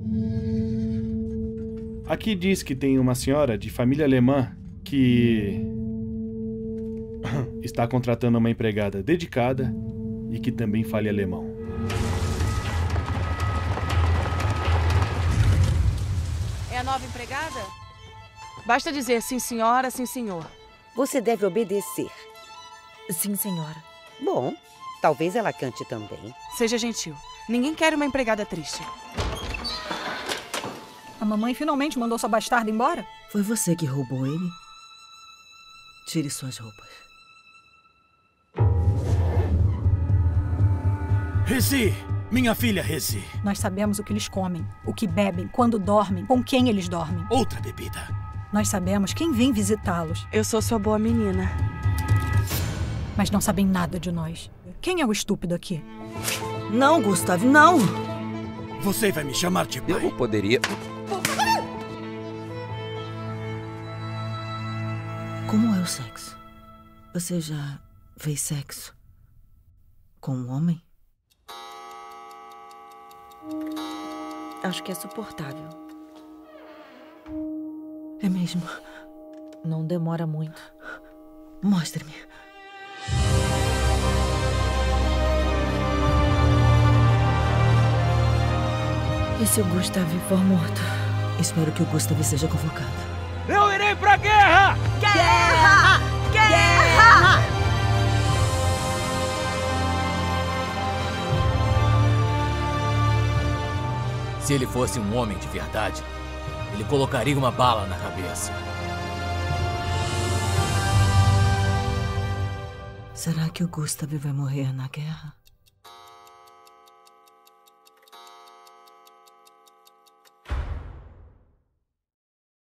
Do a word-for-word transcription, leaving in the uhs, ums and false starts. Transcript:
Aqui diz que tem uma senhora de família alemã que está contratando uma empregada dedicada e que também fale alemão. É a nova empregada? Basta dizer sim, senhora, sim, senhor. Você deve obedecer. Sim, senhora. Bom, talvez ela cante também. Seja gentil. Ninguém quer uma empregada triste. A mamãe finalmente mandou sua bastarda embora? Foi você que roubou ele? Tire suas roupas. Resi! Minha filha Resi. Nós sabemos o que eles comem, o que bebem, quando dormem, com quem eles dormem. Outra bebida. Nós sabemos quem vem visitá-los. Eu sou sua boa menina. Mas não sabem nada de nós. Quem é o estúpido aqui? Não, Gustavo, não! Você vai me chamar de pai. Eu poderia... Como é o sexo? Você já fez sexo com um homem? Acho que é suportável. É mesmo? Não demora muito. Mostre-me. E se o Gustavo for morto? Espero que o Gustavo seja convocado. Eu irei pra guerra! Guerra! Guerra! Se ele fosse um homem de verdade, ele colocaria uma bala na cabeça. Será que o Gustavo vai morrer na guerra?